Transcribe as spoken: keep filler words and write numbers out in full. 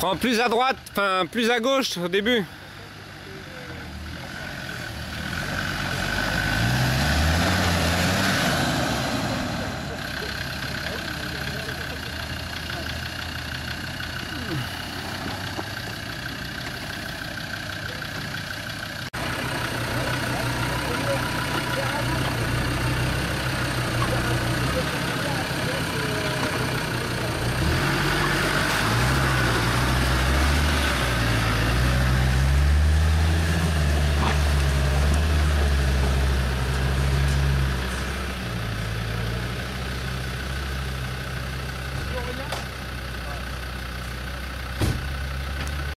Prends plus à droite, enfin plus à gauche au début. Mmh.